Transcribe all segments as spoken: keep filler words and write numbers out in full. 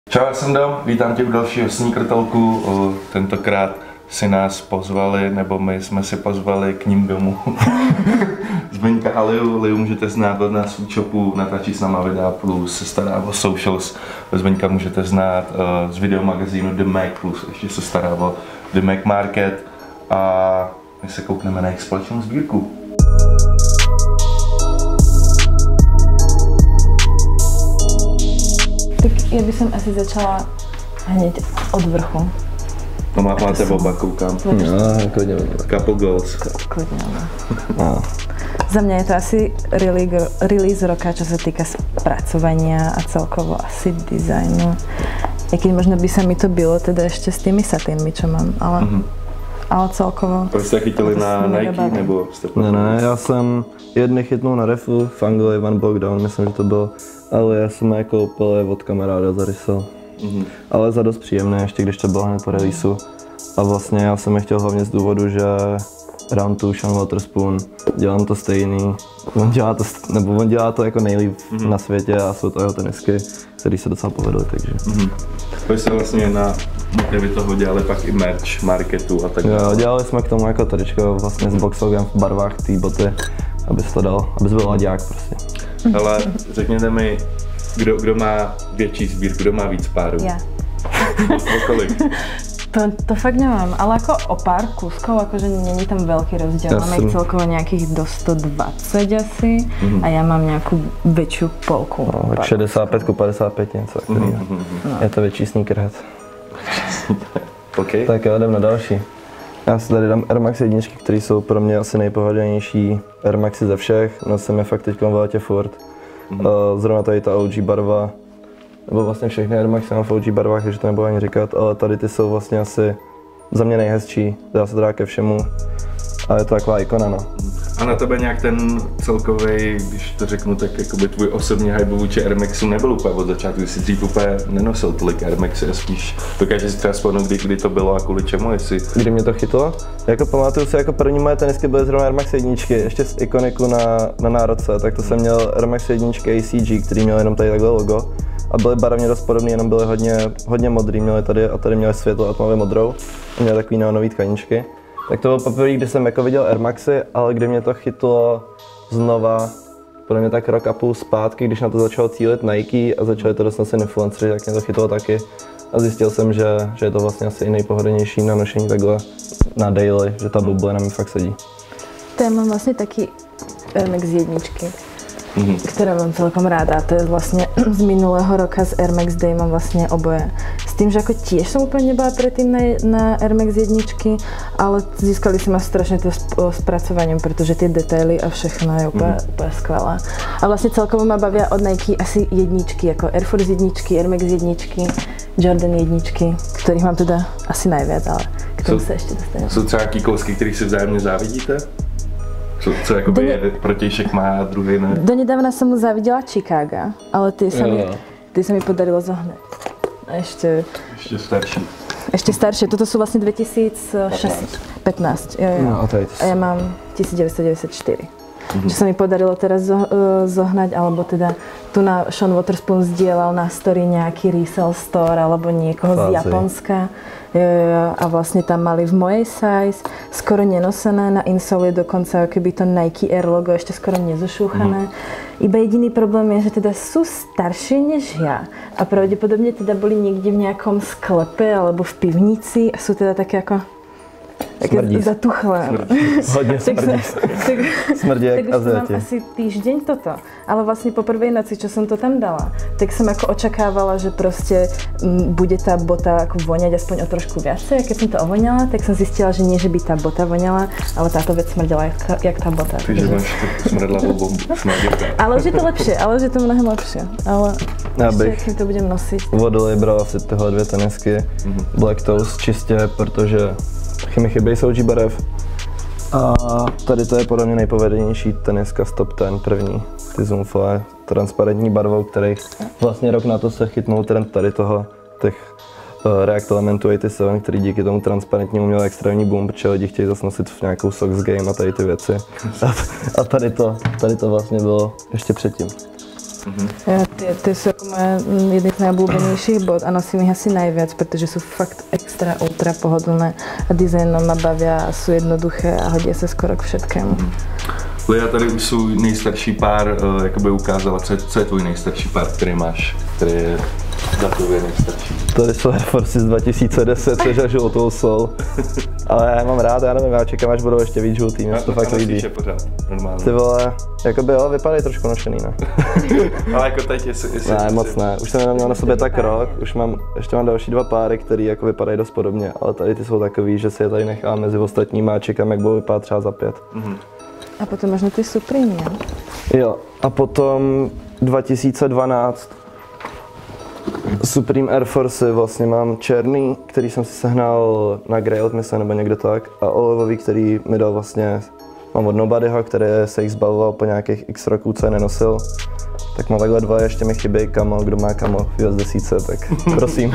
Čau, já jsem Dom, vítám tě u dalšího Sneaker Talku. Tentokrát si nás pozvali, nebo my jsme si pozvali k ním domů. Zbyňka a Liu. Liu můžete znát od nás v shopu, natáčí s náma videa plus, se stará o socials. Zbyňka můžete znát z videomagazínu The Mac plus, ještě se stará o The Mac Market. A my se koukneme na jejich společnou sbírku. Tak já bych asi začala hned od vrchu. No má, máte oba, koukám. No, klidně. Couple goals. Klidně, no. Za mě je to asi release roka, čo sa týka spracovania a celkovo asi designu. I keď možno by sa mi to bylo teda ešte s tými satínmi, čo mám, ale, mm-hmm. ale celkovo... To jste chytili na Nike, nebo jste... Ne, ne, já jsem jedny chytnul na refu, v Anglii One Block Down, myslím, že to byl, ale já jsem jako úplně od kamaráda zarysal. Mm-hmm. Ale za dost příjemné, ještě když to bylo hned po releaseu. A vlastně já jsem je chtěl hlavně z důvodu, že Round two, Sean Wotherspoon, dělám to stejný. On dělá to, nebo on dělá to jako nejlíp mm-hmm. na světě a jsou to jeho tenisky, které se docela povedly, takže. Mm-hmm. Vy jste vlastně na motivy toho dělali pak i merch, marketu a tak dále. Jo, dělali jsme k tomu jako tričko vlastně s boxlogem v barvách té boty, aby se to dal, aby byl laďák prostě. Ale řekněte mi, kdo, kdo má větší sbírku, kdo má víc párů? Já. O kolik? To, to fakt nemám, ale jako o pár kuskov, akože není tam veľký rozdiel. Máme ich celkovo nejakých do sto dvacet asi mm-hmm. a ja mám nejakú väčšiu polku. No, šedesát pět ku padesát pět něco takového. Mm-hmm. No. Je to větší sneakerhead. Okay. Tak jo, jdem na další. Já si tady dám Air Max jedničky, které jsou pro mě asi nejpohodlnější Air Maxy ze všech. Nosím je fakt teď v létě furt. Mm-hmm. Uh, zrovna tady ta O G barva, nebo vlastně všechny Air Maxy mám v O G barvách, takže to nebudu ani říkat, ale tady ty jsou vlastně asi za mě nejhezčí, dá se to dát ke všemu a je to taková ikona, no. A na tebe nějak ten celkový, když to řeknu, tak jakoby tvůj osobní hype vůči Air Maxu nebyl úplně od začátku, jsi dřív úplně nenosil tolik Air Maxy a spíš dokážeš si třeba vzpomenout, kdy, kdy to bylo a kvůli čemu, jestli... Kdy mě to chytlo? Jako pamatuju si, jako první moje tenisky byly zrovna Air Max jedničky, ještě z ikoniku na, na národce, tak to jsem měl Air Max jedničky A C G, který měl jenom tady takhle logo. A byly barevně dost podobný, jenom byly hodně, hodně modrý, měli tady a tady měli světlo a tmavě modrou. A měli takový neonový tkaničky. Tak to byl poprvé, kdy jsem jako viděl Air Maxy, ale kdy mě to chytlo znova, podle mě tak rok a půl zpátky, když na to začalo cílit Nike a začali to dost nosit influenceři, tak mě to chytlo taky. A zjistil jsem, že, že je to vlastně asi i nejpohodlnější na nošení takhle na daily, že ta bublina mi fakt sedí. To já mám vlastně taky Air Max jedničky. Mm-hmm. Ktoré mám celkom ráda. To je vlastne z minulého roka z Air Max Day mám vlastne oboje. S tým, že ako tiež som úplne nebola predtým na, na Air Max jedničky, ale získali si ma strašne to spracovaním, pretože tie detaily a všechno je úplne, mm-hmm. úplne skvelé. A vlastne celkovo ma bavia od Nike asi jedničky, ako Air Force jedničky, Air Max jedničky, Jordan jedničky, ktorých mám teda asi najviac, ale k tomu sa ešte dostanem. Sú třeba nějaký kousky, ktorých si vzájemne závidíte? Co, co jakoby ne... protějšek má a druhý ne? Donedávna som mu závidela Chicago, ale ty sa, mi, ty sa mi podarilo zohnať. A ešte... Ešte starší. Ešte staršie, toto sú vlastne dvetisícšestnásť. pätnásť, jo, jo. No, a, a ja mám devätnásťstodeväťdesiatštyri. Mm-hmm. Čo sa mi podarilo teraz zo, uh, zohnať, alebo teda tu na Sean Wotherspoon zdieľal na story nejaký resell store alebo niekoho Fázi. z Japonska. Jo, jo, a vlastne tam mali v mojej size, skoro nenosené, na insole dokonca keby to Nike Air logo ešte skoro nezošúchané. Mm. Iba jediný problém je, že teda sú staršie než ja a pravdepodobne teda boli niekde v nejakom sklepe alebo v pivnici a sú teda také ako také zatuchlé. Hodně smrdí. Tak, smrdí jak tak už mám asi týždeň toto. Ale vlastne po prvej noci, čo som to tam dala, tak som ako očakávala, že proste m, bude tá bota ako voňať aspoň o trošku viacej. A keď som to ovoňala, tak som zistila, že nie, že by tá bota voňala, ale táto vec smrdela jak, jak tá bota. Takže máš smrdlavú bombu. Ale už je to lepšie, ale už je to mnohem lepšie. Ale ešte, keď to budem nosiť. Vodol bral asi tyhle dvě tenisky. Mm-hmm. Black Toast čistě, protože mi chybějí z O G barev. A tady to je podle mě nejpovedenější teniska z top ten první. Ty Zoomfly, transparentní barvou, který vlastně rok na to se chytnul trend tady toho, těch uh, React Elementu osmdesát sedm, který díky tomu transparentnímu měl extrémní boom, protože lidi chtějí zase nosit v nějakou Sox Game a tady ty věci. A, a tady, to, tady to vlastně bylo ještě předtím. Mm-hmm. Ja, tie, tie sú ako moje jedny z najobľúbenejších bod a nosím ich asi najviac, pretože sú fakt extra, ultra pohodlné a dizajnom ma bavia a sú jednoduché a hodí sa skoro k všetkému. Mm-hmm. Lea tady už svůj nejstarší pár uh, jakoby ukázala, co je, co je tvůj nejstarší pár, který máš, který je datově nejstarší. Tady jsou Air Force z dva tisíce deset, což je žlutou sol. Ale já mám rád, já nevím, já čekám, až budou ještě víc žlutý, mě to fakt líbí. Pořád, normálně. Ty vole, jakoby jo, vypadají trošku nošený, ne? Ale jako teď, jestli... jestli ne, moc ne, už jsem měl na sobě tak rok, už mám, ještě mám další dva páry, které jako vypadají dost podobně, ale tady ty jsou takový, že si je tady nechám mezi ostatníma a čekám, jak budou vypadat třeba za pět. Mm-hmm. A potom možno ty Supreme, ne? Jo, a potom dva tisíce dvanáct Supreme Air Force vlastně mám černý, který jsem si sehnal na Grail, myslím, nebo někde tak, a olivový, který mi dal vlastně, mám od Nobodyho, který se jich zbavoval po nějakých x roků, co je nenosil. Tak mám takhle dva, ještě mi chybí kamo, kdo má kamo v U S desíce, tak prosím.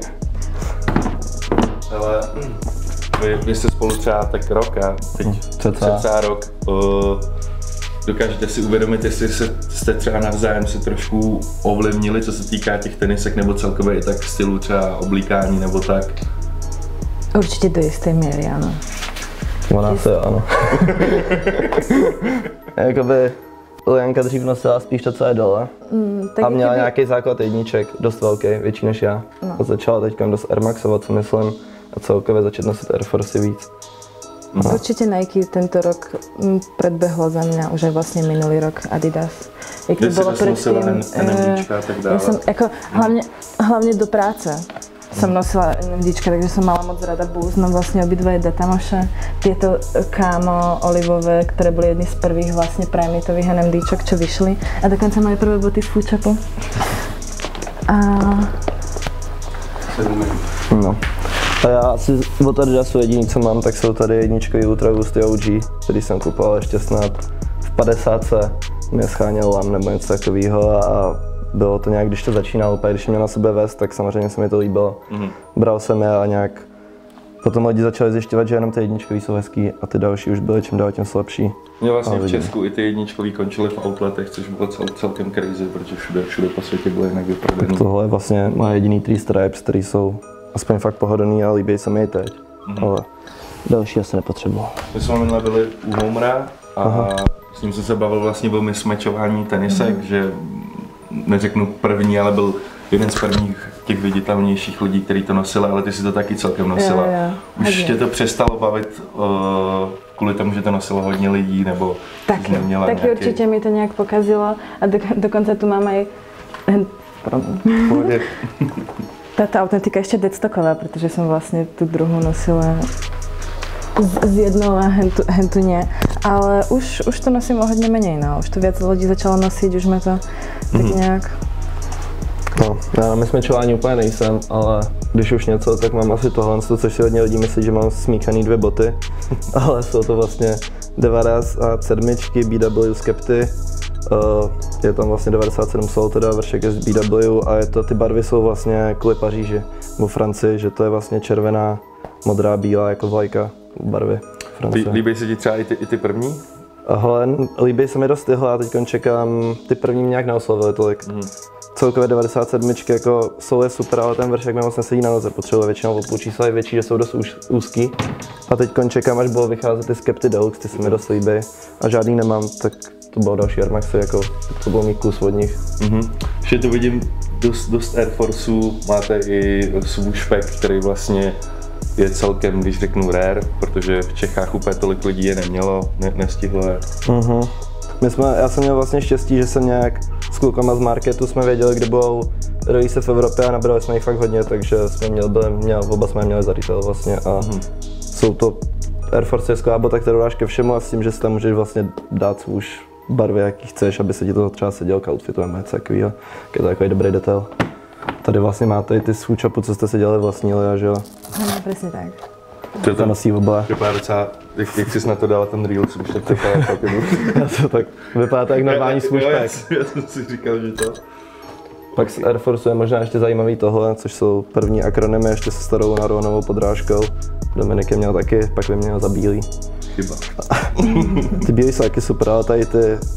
Ale vy, vy jste spolu třeba tak rok a teď Cca. cca rok. Uh, dokážete si uvědomit, jestli se, jste třeba navzájem se trošku ovlivnili, co se týká těch tenisek, nebo celkově i tak stylu třeba oblíkání nebo tak? Určitě do jisté míry, ano. Ona se, ano. Jakoby Lianka dřív nosila spíš to, co je dole. Mm, a měla kdyby... nějaký základ jedniček, dost velký, větší než já. No. A začala teď dost Air Maxovat, co myslím, a celkově začít nosit Air Force víc. No. Určite Nike tento rok predbehlo za mňa, už aj vlastne minulý rok Adidas. Jak to bolo predtým, ja som, ako, hlavne, hlavne do práce som nosila NMDčka, takže som mala moc rada Boost, no vlastne obidvoje Datamoše, tieto Kamo olivové, ktoré boli jedny z prvých vlastne Primate-ových NMDčok, čo vyšli, a dokonca moje prvé boty z Fučapu. A... No. A já asi od Adidasu jediný, co mám, tak jsou tady jedničkový Ultra Boost O G, který jsem kupoval ještě snad v padesátce. Mě scháněl lam nebo něco takového a bylo to nějak, když to začínalo, úplně když měl na sebe vést, tak samozřejmě se mi to líbilo. Mm-hmm. Bral jsem je a nějak potom lidi začali zjišťovat, že jenom ty jedničkový jsou hezký a ty další už byly čím dál tím slabší. Mě vlastně v Česku i ty jedničkový končily v outletech, což bylo cel, celkem crazy, protože všude, všude po světě byly jinak vyprodaný. Tohle je vlastně má jediný three stripes, který jsou aspoň fakt pohodlný a líbí se mi i teď, mm-hmm. ale další asi nepotřebuji. My jsme minule byli u Homera a aha. s ním jsem se bavil vlastně o mismatchování tenisek, mm-hmm. že neřeknu první, ale byl jeden z prvních těch viditelnějších lidí, kteří to nosili, ale ty si to taky celkem nosila. Jo, jo. Už tě to přestalo bavit uh, kvůli tomu, že to nosilo hodně lidí, nebo taky, taky nějaký... určitě mi to nějak pokazilo a do, dokonce tu mám aj... Táto autentika ešte deadstocková, pretože som vlastne tú druhú nosila z, z jednou a hentu, hentu nie. Ale už, už to nosím o hodně menej, no. Už to viac ľudí začalo nosiť, už ma to tak mm. nějak... No, já na mismatchování úplně nejsem, ale když už něco, tak mám asi tohle, což si hodně lidí myslí, že mám smíchaný dvě boty, ale jsou to vlastně devadesát sedm B W Skepty. Uh, je tam vlastně devadesát sedm sol, teda vršek je z B W a je to, ty barvy jsou vlastně kvůli Paříži, nebo Francii, že to je vlastně červená, modrá, bílá jako vlajka barvy Francie. Líbí se ti třeba i ty, i ty první? Hele, líbí se mi dost tyhle a teď čekám, ty první mě nějak neoslovily tolik. Mm. Celkově devadesát sedm jako sol je super, ale ten vršek mi moc nesedí na noze, potřebuje většinou o půl čísla je větší, že jsou dost úzký. A teď čekám, až budou vycházet ty Skepty Deluxe, ty se mi dost líbí a žádný nemám, tak to bylo další Air Maxy, jako to byl mý kus od nich. Mm-hmm. Že to vidím dost, dost Air Forceů, máte i swooshback, který vlastně je celkem, když řeknu rare, protože v Čechách úplně tolik lidí je nemělo, ne, nestihlo je. Mm-hmm. My jsme, já jsem měl vlastně štěstí, že jsem nějak s klukama z marketu jsme věděli, kde budou release v Evropě a nabrali jsme jich fakt hodně, takže jsme měli, byli, měl, oba jsme měli za retail vlastně a mm-hmm. jsou to Air Force je skvělá bota, kterou dáš ke všemu a s tím, že si tam můžeš vlastně dát swoosh barvy, jaký chceš, aby se ti to třeba seděl k outfitu nebo něco takového, je to takový dobrý detail. Tady vlastně máte i ty swoosh-upy, co jste si dělali vlastní Lea, že jo? Ano, přesně tak. To, to nosí oba. Vypadá docela, jak, jak jsi na to dala ten reel, co bych to vypadá Já to tak, vypadá to jak normální swooshback. Já, já jsem si říkal, že to. Pak z Air Force je možná ještě zajímavý tohle, což jsou první akronymy ještě se starou naronovou podrážkou. Dominik je měl taky, pak by měl za bílý. Chyba. Ty bílý jsou taky super, ale tady ty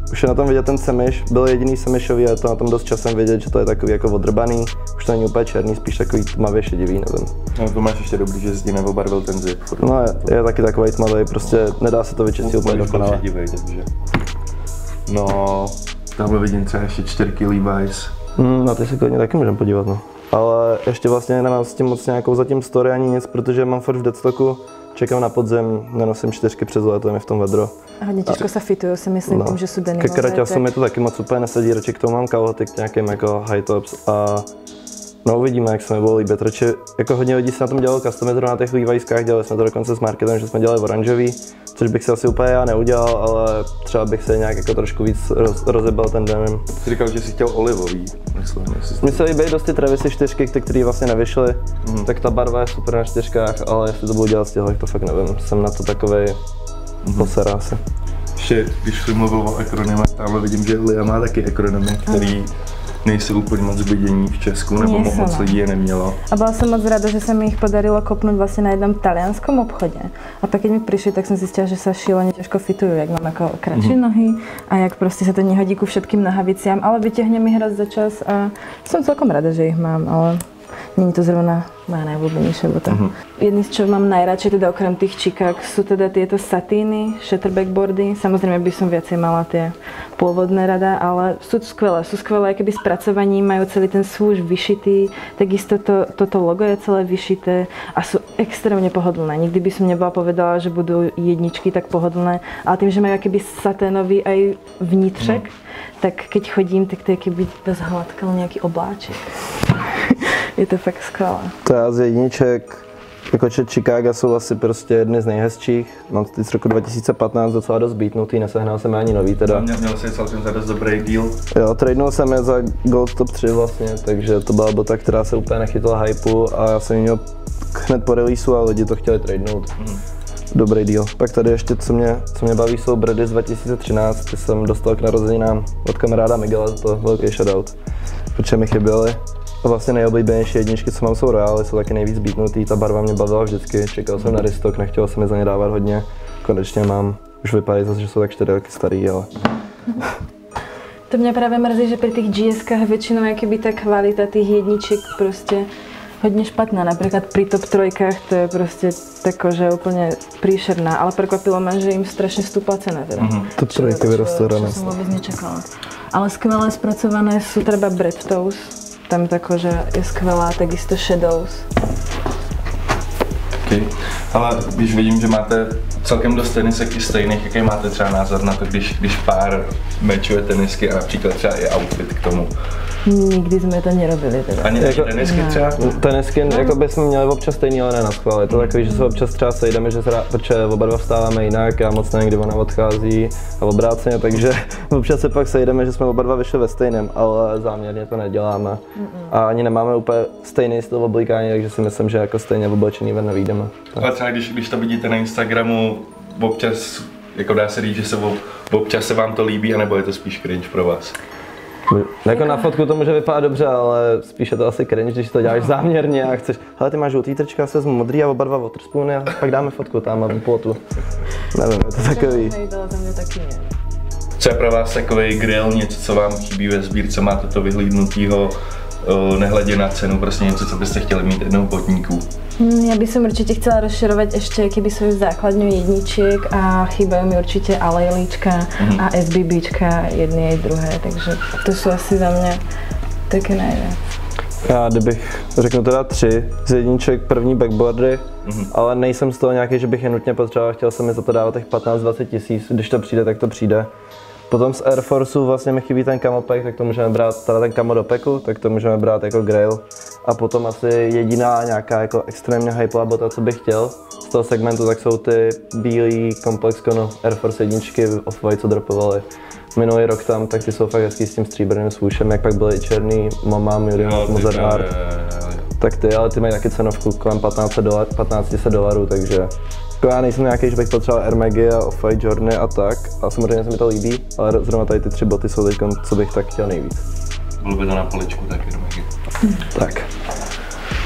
už je na tom vidět ten semiš, byl jediný semišový a je to na tom dost časem vidět, že to je takový jako odrbaný, už to není úplně černý, spíš takový tmavě šedivý, nevím. No to máš ještě dobrý, že jsi neobarvil ten zip. No je, je taky takový tmavý, prostě nedá se to vyčistit úplně dokonale. Šedivej, takže. No, tamhle vidím třeba ještě čtyřky Levi's. Mm, no ty se klidně taky můžeme podívat, no. Ale ještě vlastně nemám s tím moc nějakou zatím story ani nic, protože mám furt v deadstocku, čekám na podzem, nenosím čtyřky přes léto, je mi v tom vedro. A hodně těžko se fitují, si myslím, no. tím, že jsou denimové. Ke kraťasu mi to taky moc úplně nesedí, radši k tomu mám kalhoty k nějakým jako high tops a no uvidíme, jak se mi budou líbit, radši jako hodně lidí se na tom dělalo customizer na těch Levi'skách, dělali jsme to dokonce s marketem, že jsme dělali oranžový, což bych si asi úplně já neudělal, ale třeba bych se nějak jako trošku víc roz, rozebal ten denim. Jsi říkal, že jsi chtěl olivový, myslím. Mně se líbí dost ty Travisy čtyřky, ty, které vlastně nevyšly, mm. tak ta barva je super na čtyřkách, ale jestli to budu dělat z těchto, to fakt nevím, jsem na to takovej mm. posera asi. Ještě, když jsi mluvil o akronymech, tamhle vidím, že Lia má taky akronymy, který nejsou úplně moc vidění v Česku, nebo Nejsou, moc no. lidí je nemělo. A byla som moc rada, že sa mi ich podarilo kopnúť vlastne na jednom talianskom obchode. A pak keď mi prišli, tak som zistila, že sa šílene ťažko fitujú, jak mám ako kratšie mm-hmm. nohy a jak proste sa to nehodí ku všetkým nohaviciam, ale vytiahnem ich raz za čas a som celkom rada, že ich mám, ale není to zrovna moja najobľúbenejšia bota. Mm-hmm. Jedný z čo mám najradšej, teda okrem tých čikák, sú teda tieto satíny, shatterbackboardy. Samozrejme by som viacej mala tie pôvodné rada, ale sú skvelé. Sú skvelé keby spracovaní, majú celý ten swoosh vyšitý, takisto to, toto logo je celé vyšité a sú extrémne pohodlné. Nikdy by som nebola povedala, že budú jedničky tak pohodlné, ale tým, že majú keby saténový aj vnitřek, mm. tak keď chodím, tak to je keby zhladkal nejaký obláček. Je to fakt skvělé. To já z jedniček, jako Chicago jsou asi prostě jedny z nejhezčích. Mám ty z roku dva tisíce patnáct docela dost beatnutý, nesehnal jsem ani nový teda. Měl, měl jsi celkem za dost dobrý deal. Jo, tradenul jsem je za Gold Top tři vlastně, takže to byla bota, která se úplně nechytla hypeu a já jsem ji měl hned po releaseu a lidi to chtěli tradenout. Mm. Dobrý deal. Pak tady ještě, co mě, co mě baví, jsou Brady z dva tisíce třináct, ty jsem dostal k narozeninám od kamaráda Miguela, to velký shoutout, protože mi chyběly. A vlastně nejoblíbenější jedničky, co mám, jsou Royale, jsou taky nejvíc beatnutý, ta barva mě bavila vždycky, čekal jsem na restock, nechtěl jsem mi za ně dávat hodně, konečně mám, už vypadají zase, že jsou tak čtyři roky starý, ale... To mě právě mrzí, že pri tých G S kách většinou je keby ta kvalita těch jedniček prostě hodně špatná, například pri top trojkách to je prostě tako, že úplně príšerná, ale prekvapilo ma, že jim strašně stúpla cena teda. Mm-hmm. Top trojky vyrostly rané. To jsem vůbec nečekala. Ale skvěle zpracované jsou třeba Bread Toes. Tam tako, že je skvělá, takisto Shadows. Okay. Ale když vidím, že máte celkem dost tenisek i stejných, jaký máte třeba názor na to, když, když pár mečuje tenisky a například třeba i outfit k tomu? Nikdy jsme to nerobili teda. Ani jako, tenisky třeba? Tenisky, no. Jako by jsme měli občas stejný, ale ne na schvál. Je to takový, že se občas třeba sejdeme, že se rá, protože oba dva vstáváme jinak, já moc nevím, kdy ona odchází a obráceně, takže občas se pak sejdeme, že jsme oba dva vyšli ve stejném, ale záměrně to neděláme. Mm-mm. A ani nemáme úplně stejný styl oblíkání, takže si myslím, že jako stejně oblečený ven nevyjdeme. Ale třeba když, když to vidíte na Instagramu, občas, jako dá se říct, že se občas se vám to líbí, anebo je to spíš cringe pro vás? Jako na fotku to může vypadat dobře, ale spíš je to asi cringe, když to děláš záměrně a chceš, hele ty máš žlutý trička, já se vezmu modrý a oba dva waterspoony a pak dáme fotku tam v plotu. Nevím, je to takový. Co je pro vás takový grill, něco, co vám chybí ve sbírce, máte to vyhlídnutýho, nehledě na cenu, prostě něco, co byste chtěli mít jednou v botníku? Ja by som určite chcela rozširovať ešte keby svoju základňu jedničiek a chýbajú mi určite alejlíčka mm-hmm. a SBBčka, jedny aj druhé, takže to sú asi za mňa také najviac. Já kdybych řeknu teda tři z jedniček, první backboardy, mm-hmm. ale nejsem z toho nějaký, že bych je nutně potřeboval, chtěl jsem mi za to dávat těch patnáct dvacet tisíc, když to přijde, tak to přijde. Potom z Air Forceu vlastně mi chybí ten camo pack, tak to můžeme brát, teda ten camo do packu, tak to můžeme brát jako grail. A potom asi jediná nějaká jako extrémně hypeová bota, co bych chtěl z toho segmentu, tak jsou ty bílý Complex Con Air Force jedničky Off-White, co dropovali minulý rok tam, tak ty jsou fakt hezký s tím stříbrným swooshem, jak pak byly i černý Mama, Miriam, Mozart Art. Tak ty, ale ty mají taky cenovku kolem patnáct set dolarů, takže jako já nejsem nějaký, že bych potřeboval Air Magy a Off-White Jordany a tak, a samozřejmě se mi to líbí, ale zrovna tady ty tři boty jsou teď, co bych tak chtěl nejvíc. Bylo by to na poličku, tak Air Magy. Tak.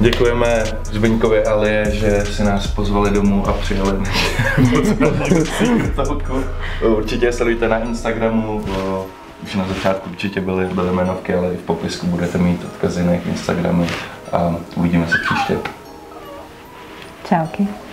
Děkujeme Zbyňkovi a Lie, že si nás pozvali domů a přijeli Určitě sledujte na Instagramu, už na začátku určitě byly, byly jmenovky, ale i v popisku budete mít odkazy na jejich Instagramy a uvidíme se příště. Čauky.